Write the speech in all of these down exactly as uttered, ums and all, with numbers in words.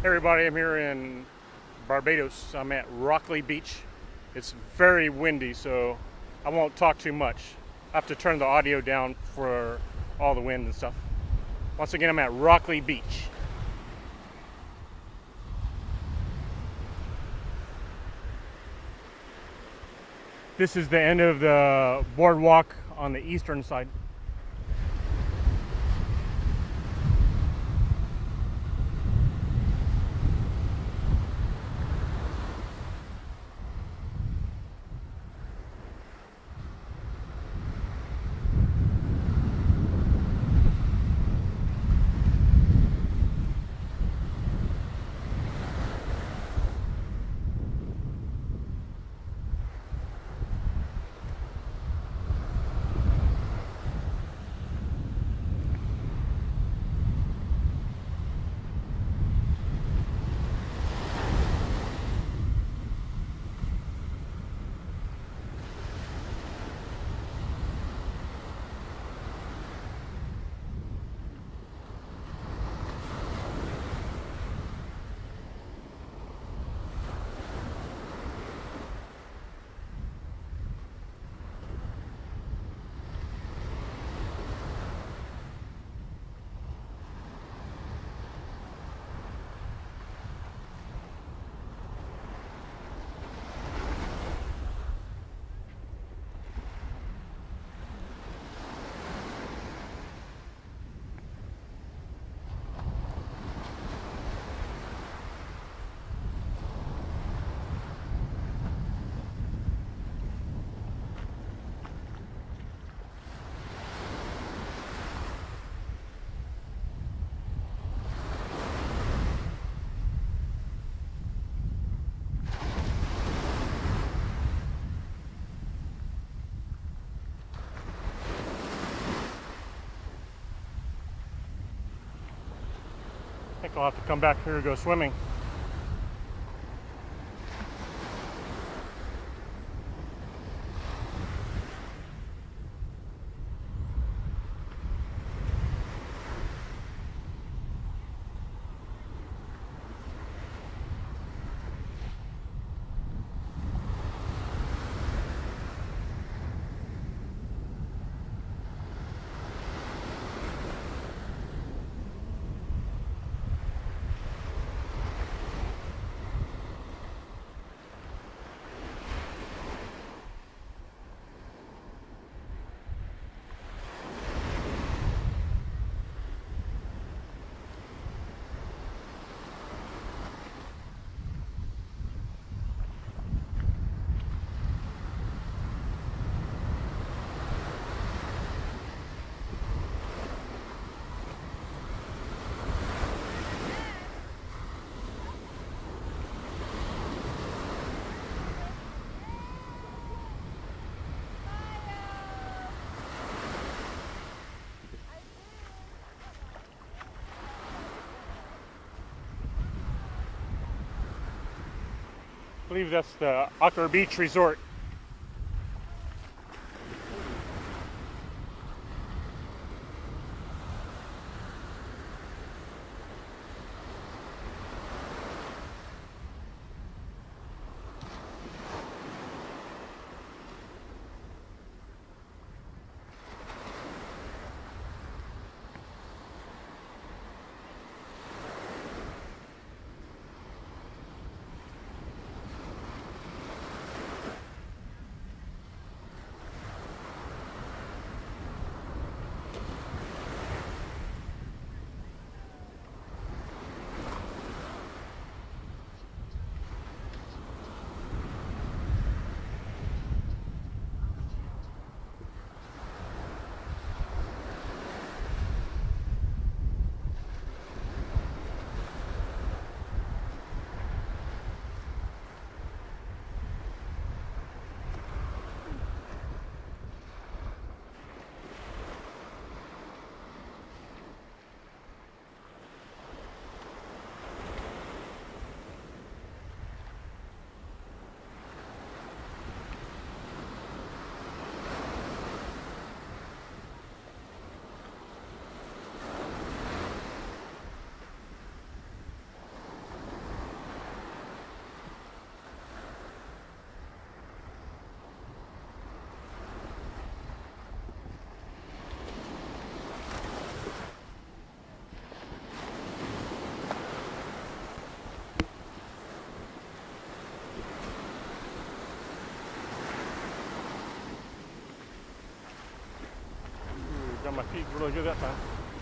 Hey everybody, I'm here in Barbados. I'm at Rockley Beach. It's very windy, so I won't talk too much. I have to turn the audio down for all the wind and stuff. Once again, I'm at Rockley Beach. This is the end of the boardwalk on the eastern side. I think I'll have to come back here to go swimming. I believe that's the Ocker Beach Resort. on my feet really good that time.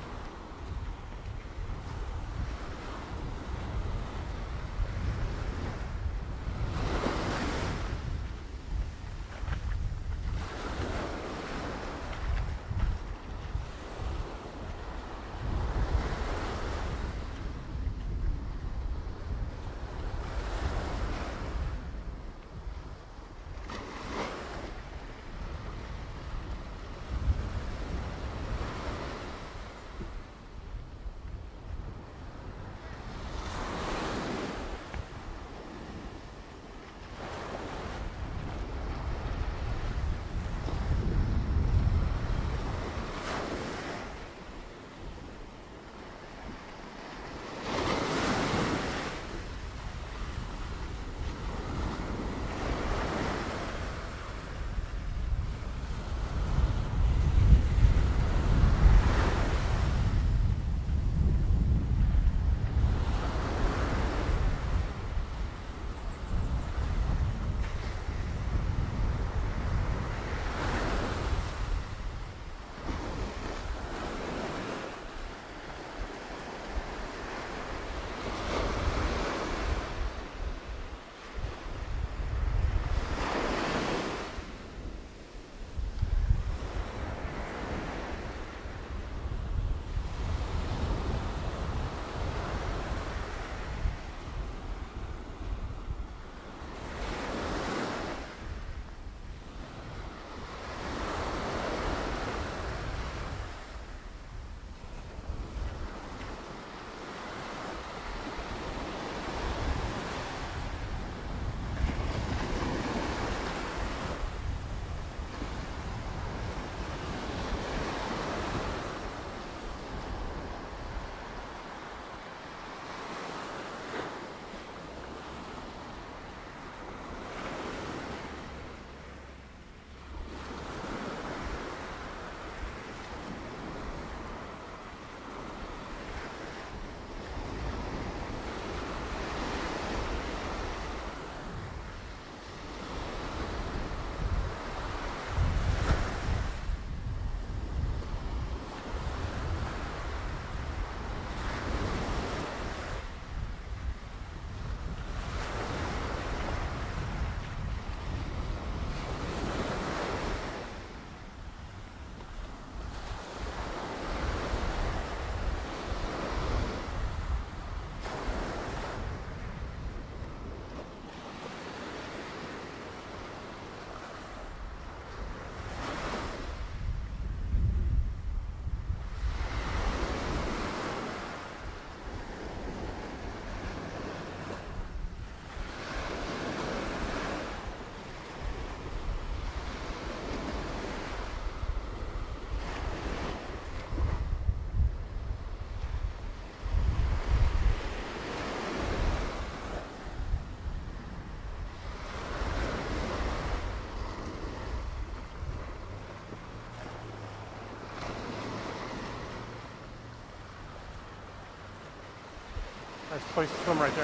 Nice place to swim right there.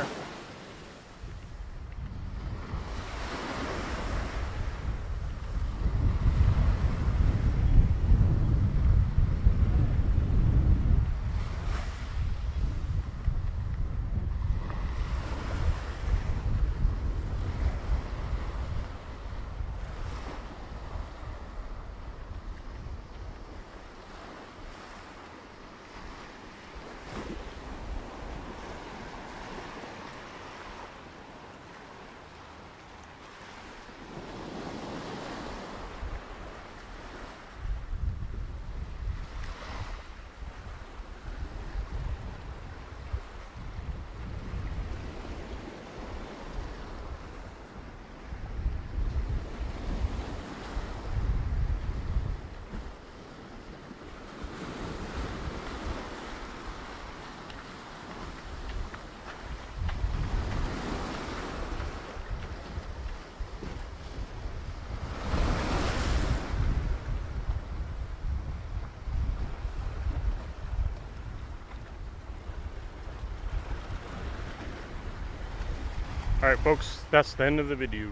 Alright folks, that's the end of the video.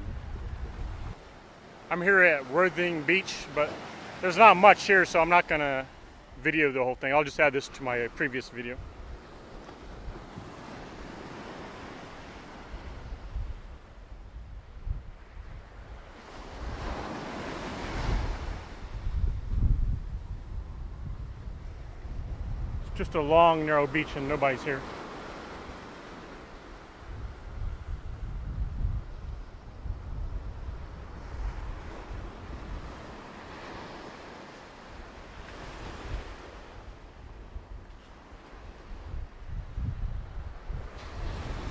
I'm here at Worthing Beach, but there's not much here, so I'm not gonna video the whole thing. I'll just add this to my previous video. It's just a long, narrow beach and nobody's here.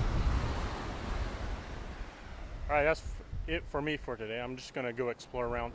All right, that's it for me for today. I'm just gonna go explore around.